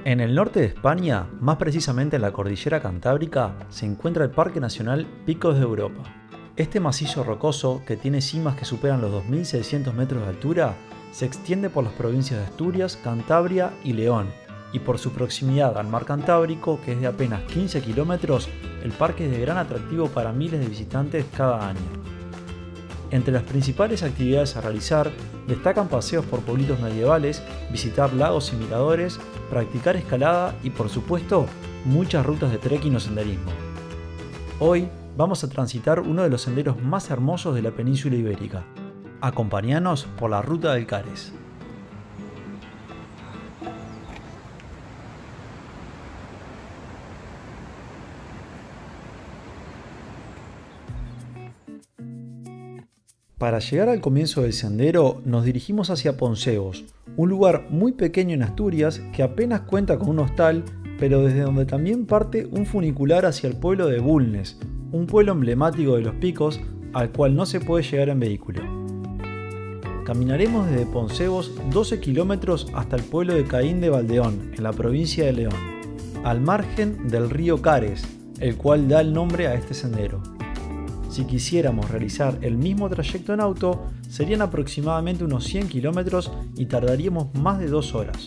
En el norte de España, más precisamente en la cordillera Cantábrica, se encuentra el Parque Nacional Picos de Europa. Este macizo rocoso, que tiene cimas que superan los 2.600 metros de altura, se extiende por las provincias de Asturias, Cantabria y León, y por su proximidad al mar Cantábrico, que es de apenas 15 kilómetros, el parque es de gran atractivo para miles de visitantes cada año. Entre las principales actividades a realizar destacan paseos por pueblitos medievales, visitar lagos y miradores, practicar escalada y, por supuesto, muchas rutas de trekking o senderismo. Hoy vamos a transitar uno de los senderos más hermosos de la península ibérica. Acompáñanos por la Ruta del Cares. Para llegar al comienzo del sendero nos dirigimos hacia Poncebos, un lugar muy pequeño en Asturias que apenas cuenta con un hostal, pero desde donde también parte un funicular hacia el pueblo de Bulnes, un pueblo emblemático de los Picos al cual no se puede llegar en vehículo. Caminaremos desde Poncebos 12 kilómetros hasta el pueblo de Caín de Valdeón, en la provincia de León, al margen del río Cares, el cual da el nombre a este sendero. Si quisiéramos realizar el mismo trayecto en auto, serían aproximadamente unos 100 kilómetros y tardaríamos más de 2 horas.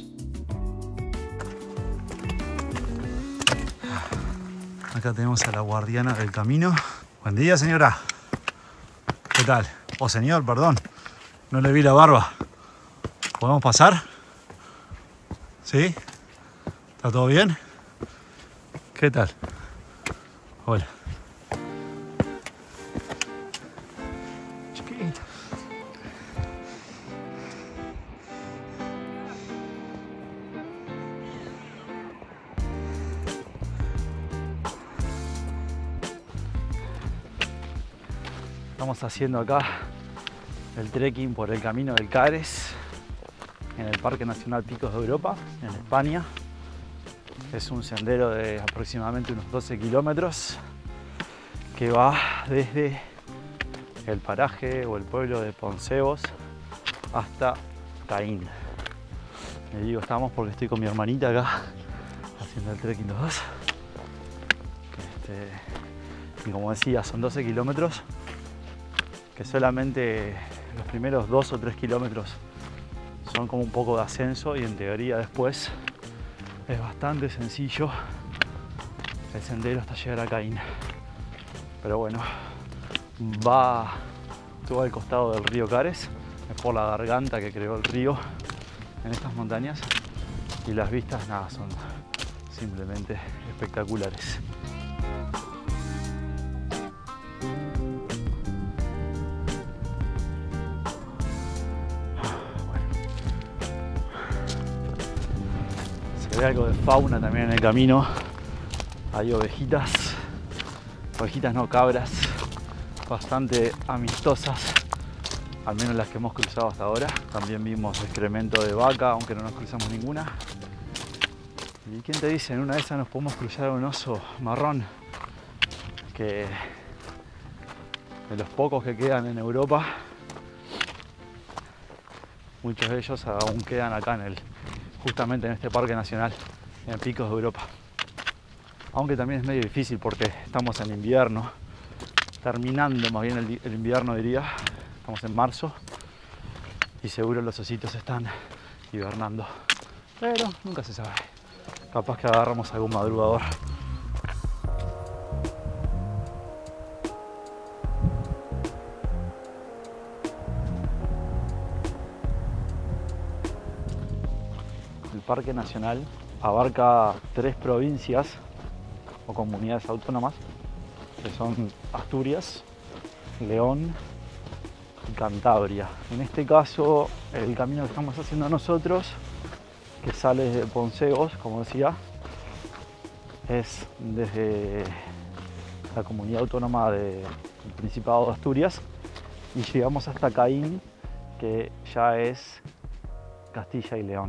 Acá tenemos a la guardiana del camino. Buen día, señora. ¿Qué tal? Oh, señor, perdón. No le vi la barba. ¿Podemos pasar? ¿Sí? ¿Está todo bien? ¿Qué tal? Hola. Chiquita. Estamos haciendo acá el trekking por el camino del Cares en el Parque Nacional Picos de Europa, en España. Es un sendero de aproximadamente unos 12 kilómetros que va desde el paraje o el pueblo de Poncebos hasta Caín. Le digo estamos porque estoy con mi hermanita acá haciendo el trekking los dos. Y como decía, son 12 kilómetros que solamente los primeros 2 o 3 kilómetros son como un poco de ascenso y en teoría después es bastante sencillo el sendero hasta llegar a Caín. Pero bueno, va todo al costado del río Cares, es por la garganta que creó el río en estas montañas y las vistas nada, son simplemente espectaculares. Se ve algo de fauna también en el camino. Hay ovejitas no, cabras, bastante amistosas, al menos las que hemos cruzado hasta ahora. También vimos excremento de vaca, aunque no nos cruzamos ninguna. ¿Y quién te dice? En una de esas nos podemos cruzar un oso marrón, que de los pocos que quedan en Europa, muchos de ellos aún quedan acá justamente en este parque nacional, en Picos de Europa. Aunque también es medio difícil porque estamos en invierno, terminando más bien el invierno diría, estamos en marzo y seguro los ositos están hibernando, pero nunca se sabe, capaz que agarramos algún madrugador. El Parque Nacional abarca 3 provincias o comunidades autónomas, que son Asturias, León y Cantabria. En este caso, el camino que estamos haciendo nosotros, que sale desde Poncebos, como decía, es desde la comunidad autónoma del Principado de Asturias y llegamos hasta Caín, que ya es Castilla y León.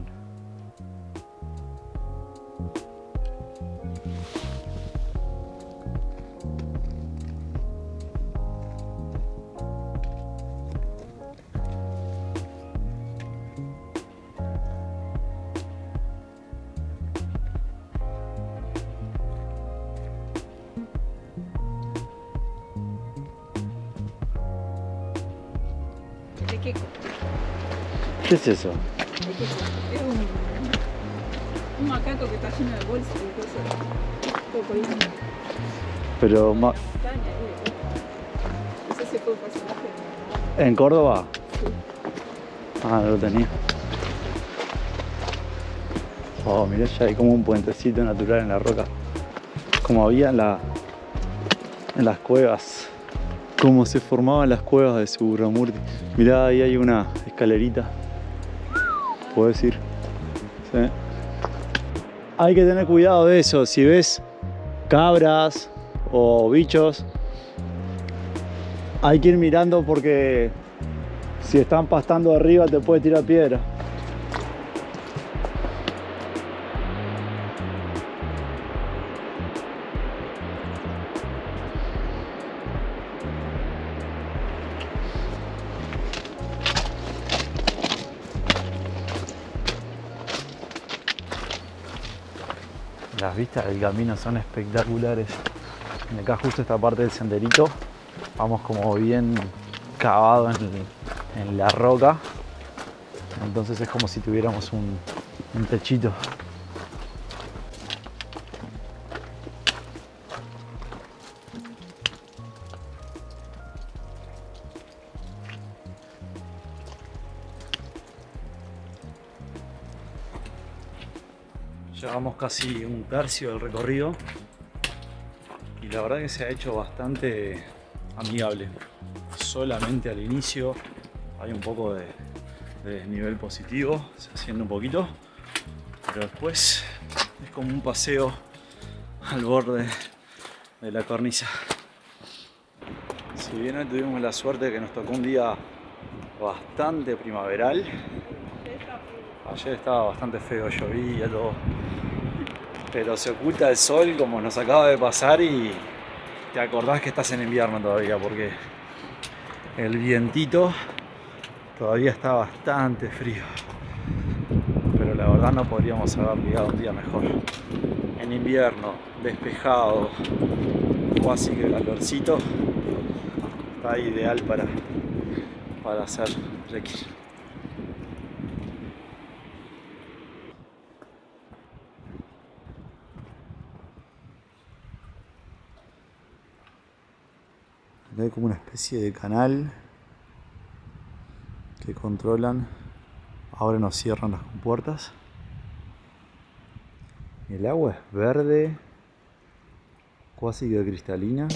queco. ¿Qué es eso? El queco. Es un macaco que está lleno de bolsas y cosas. Todo colgando. Pero Una montaña ahí. No sé si fue un personaje. ¿en Córdoba? Sí. Ah, no lo tenía. Oh, mirá, ya hay como un puentecito natural en la roca. Como había en las cuevas. Cómo se formaban las cuevas de Subramurti. Mirá, ahí hay una escalerita. ¿Puedes ir? Sí. Hay que tener cuidado de eso. Si ves cabras o bichos, hay que ir mirando porque si están pastando arriba te puede tirar piedra. Las vistas del camino son espectaculares. Acá justo esta parte del senderito, vamos como bien cavado en la roca. Entonces es como si tuviéramos un techito. Llevamos casi un tercio del recorrido y la verdad que se ha hecho bastante amigable. Solamente al inicio hay un poco de desnivel positivo, se asciende un poquito, pero después es como un paseo al borde de la cornisa. Si bien hoy tuvimos la suerte de que nos tocó un día bastante primaveral, ayer estaba bastante feo, llovía todo, pero se oculta el sol como nos acaba de pasar y te acordás que estás en invierno todavía porque el vientito todavía está bastante frío, pero la verdad no podríamos haber llegado un día mejor. En invierno, despejado, casi que calorcito, está ideal para hacer trekking. Hay como una especie de canal que controlan, ahora nos cierran las compuertas. El agua es verde, casi que cristalina.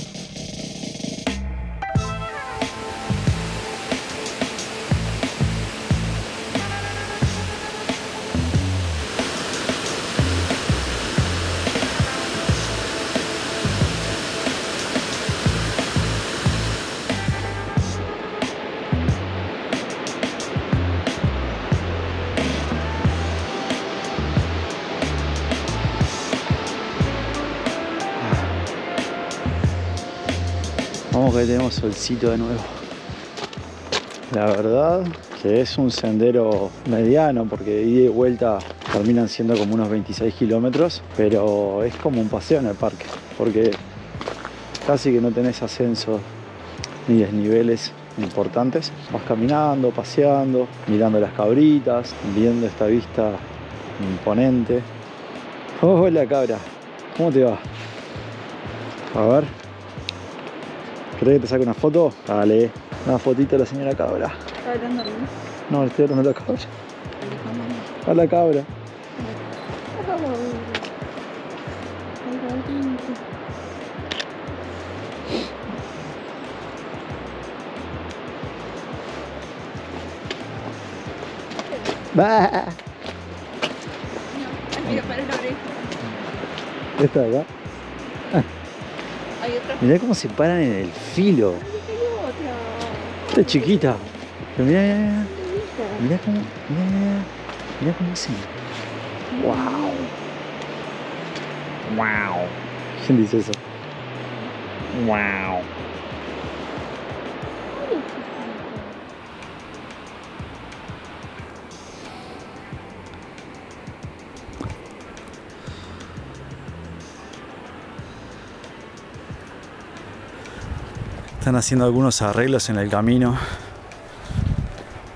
Vamos que tenemos solcito de nuevo. La verdad que es un sendero mediano porque ida y vuelta terminan siendo como unos 26 kilómetros, pero es como un paseo en el parque porque casi que no tenés ascensos ni desniveles importantes. Vas caminando, paseando, mirando las cabritas, viendo esta vista imponente. Hola cabra, ¿cómo te va? A ver, ¿querés que te saque una foto? Dale, una fotito de la señora cabra. ¿Está hablando a mí? No, le estoy hablando a la cabra. A la cabra. ¡Bah! Mira, para la oreja. Esta de acá. Hay otra. Mirá cómo se paran en el filo. Hay otra. Esta es chiquita. Pero mirá, mirá, mirá. Esta. Mirá cómo, mirá cómo hacen. Wow. Wow. ¿Quién dice eso? Wow. Están haciendo algunos arreglos en el camino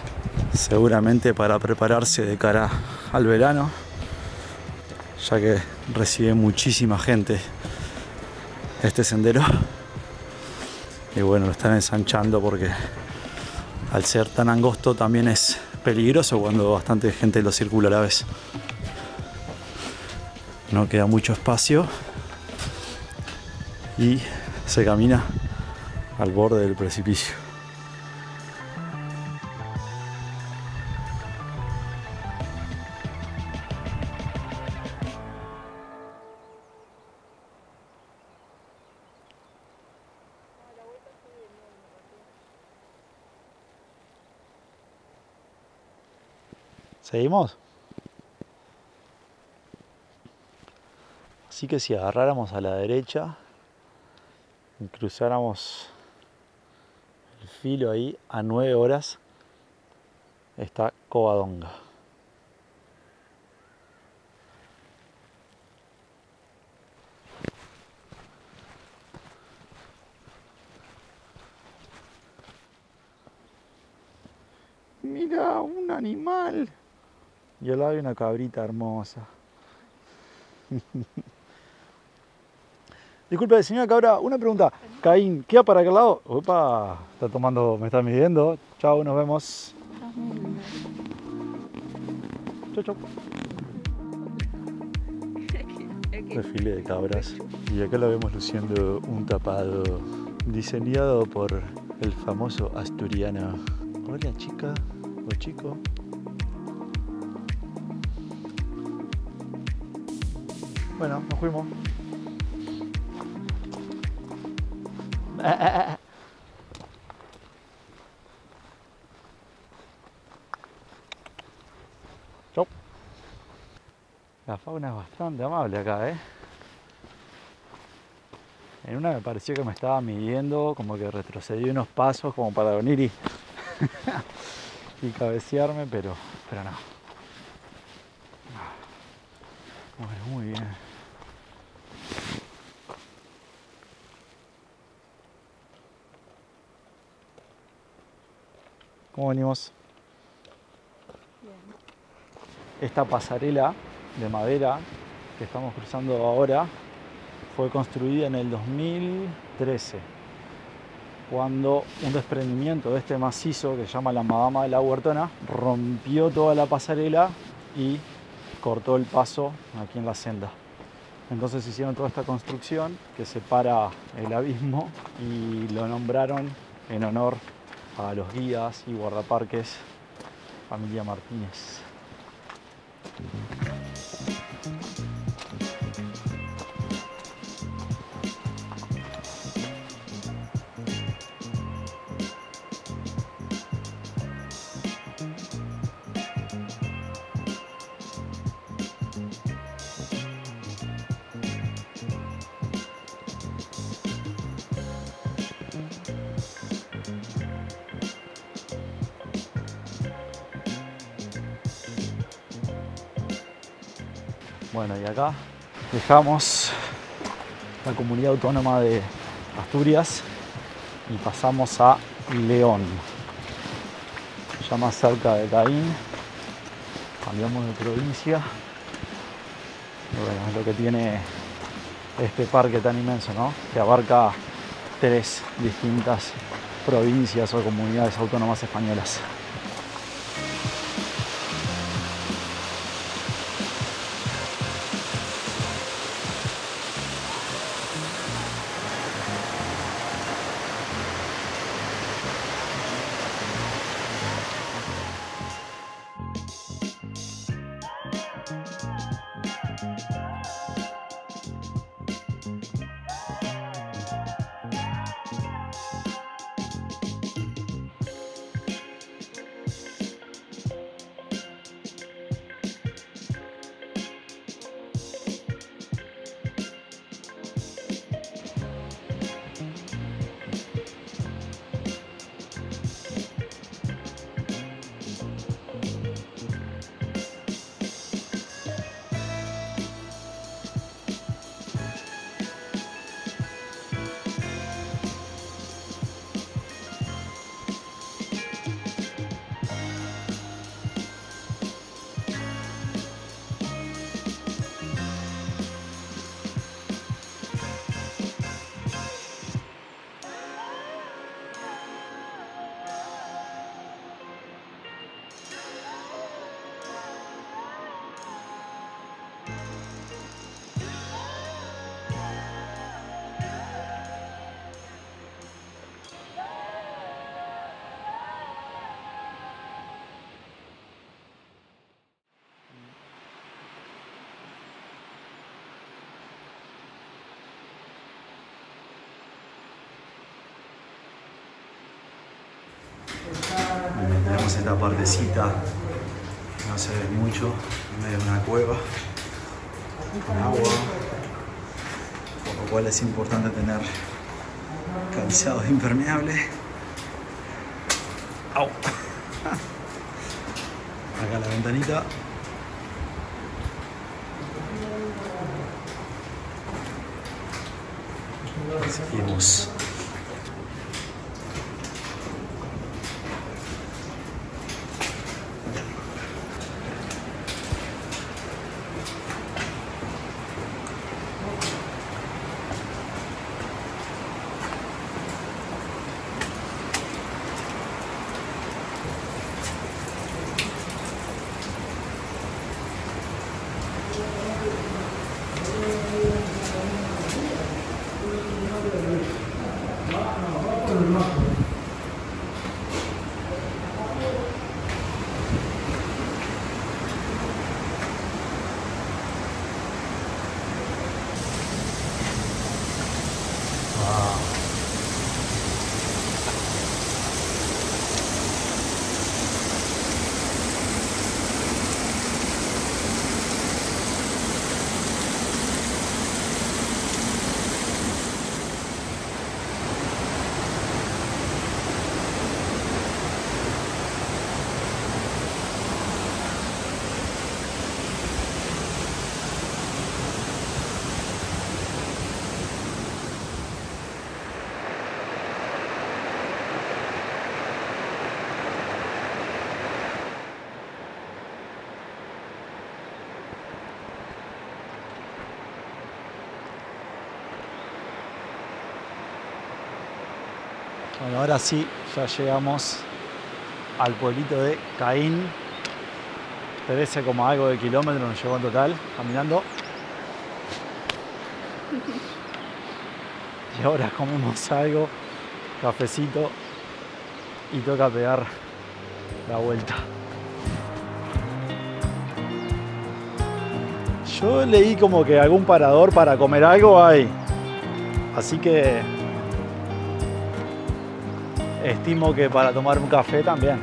seguramente para prepararse de cara al verano, ya que recibe muchísima gente este sendero. Y bueno, lo están ensanchando porque al ser tan angosto también es peligroso cuando bastante gente lo circula a la vez. No queda mucho espacio y se camina al borde del precipicio. ¿Seguimos? Así que si agarráramos a la derecha y cruzáramos el filo ahí a 9 horas, está Covadonga. Mira, un animal. Y al lado hay una cabrita hermosa. Disculpe, señora cabra, una pregunta. Caín, ¿queda para aquel lado? Opa, está tomando, me está midiendo. Chao, nos vemos. Chau, chau. Desfile de cabras. Y acá la vemos luciendo un tapado diseñado por el famoso asturiano. Hola, chica o chico. Bueno, nos fuimos. Chau. La fauna es bastante amable acá, ¿eh? En una me pareció que me estaba midiendo, como que retrocedí unos pasos como para venir y cabecearme, pero no. Bueno, muy bien. ¿Cómo venimos? Bien. Esta pasarela de madera que estamos cruzando ahora fue construida en el 2013, cuando un desprendimiento de este macizo que se llama la Madama de la Huertona rompió toda la pasarela y cortó el paso aquí en la senda. Entonces hicieron toda esta construcción que separa el abismo y lo nombraron en honor a los guías y guardaparques familia Martínez. Bueno, y acá dejamos la comunidad autónoma de Asturias y pasamos a León, ya más cerca de Caín. Cambiamos de provincia. Y bueno, es lo que tiene este parque tan inmenso, ¿no? Que abarca 3 distintas provincias o comunidades autónomas españolas. Tenemos esta partecita, no se ve mucho, en medio de una cueva, con agua, por lo cual es importante tener calzado impermeable. ¡Au! Acá la ventanita. Seguimos. Bueno, ahora sí, ya llegamos al pueblito de Caín. 13, algo de kilómetros nos llevó en total, caminando. Y ahora comemos algo, cafecito, y toca pegar la vuelta. Yo leí como que algún parador para comer algo hay, así que estimo que para tomar un café también.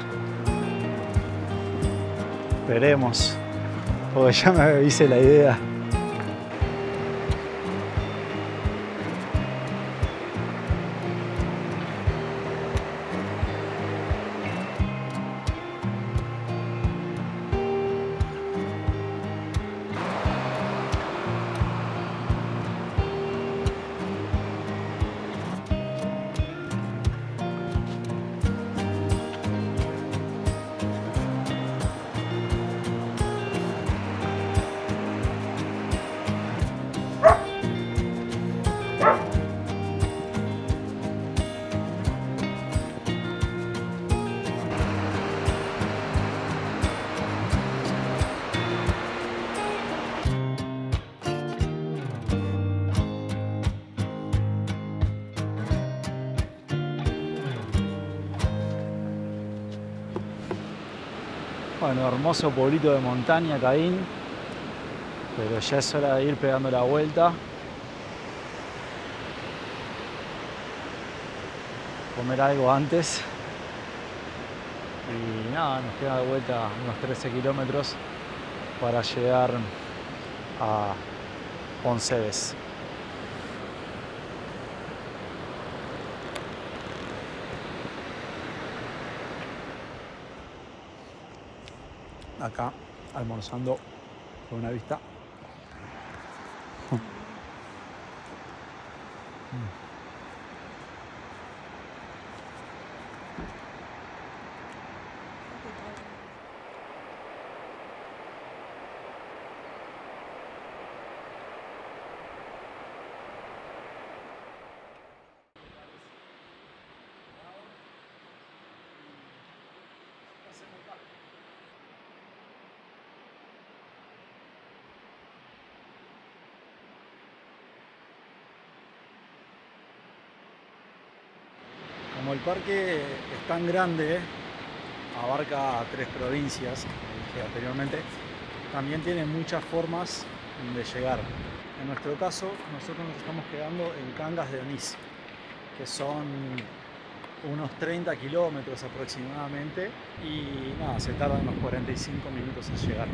Veremos, porque ya me hice la idea. Bueno, hermoso pueblito de montaña, Caín, pero ya es hora de ir pegando la vuelta. Comer algo antes. Y nada, nos queda de vuelta unos 13 kilómetros para llegar a Poncebes. Acá almorzando con una vista. Como el parque es tan grande, abarca 3 provincias, como dije anteriormente, también tiene muchas formas de llegar. En nuestro caso, nosotros nos estamos quedando en Cangas de Onís, que son unos 30 kilómetros aproximadamente y nada, se tarda unos 45 minutos en llegar.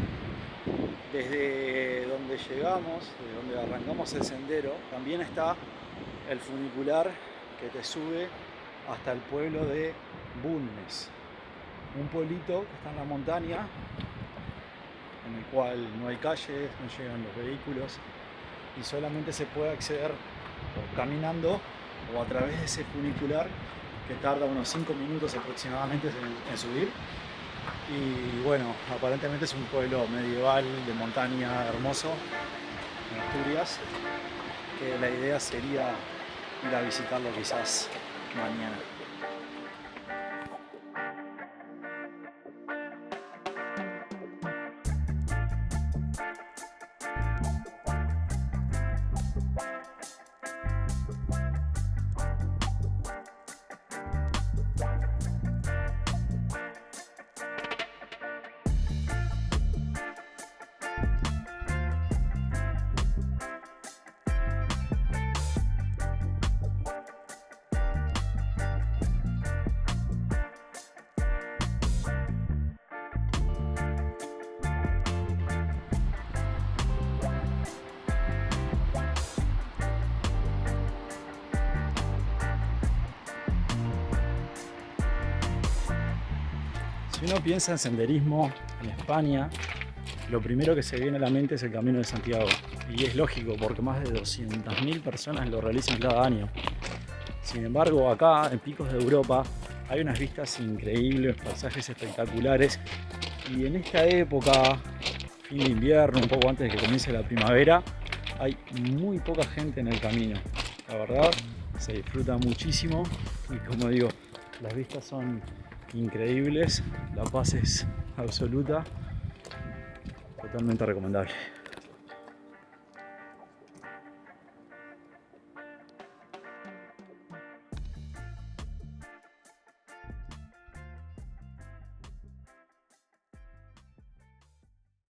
Desde donde llegamos, desde donde arrancamos el sendero, también está el funicular que te sube hasta el pueblo de Bulnes, un pueblito que está en la montaña, en el cual no hay calles, no llegan los vehículos y solamente se puede acceder caminando o a través de ese funicular que tarda unos 5 minutos aproximadamente en subir. Y bueno, aparentemente es un pueblo medieval de montaña hermoso en Asturias, que la idea sería ir a visitarlo quizás mañana. Si uno piensa en senderismo en España, lo primero que se viene a la mente es el Camino de Santiago. Y es lógico, porque más de 200.000 personas lo realizan cada año. Sin embargo, acá, en Picos de Europa, hay unas vistas increíbles, paisajes espectaculares. Y en esta época, fin de invierno, un poco antes de que comience la primavera, hay muy poca gente en el camino. La verdad, se disfruta muchísimo y como digo, las vistas son increíbles, la paz es absoluta, totalmente recomendable.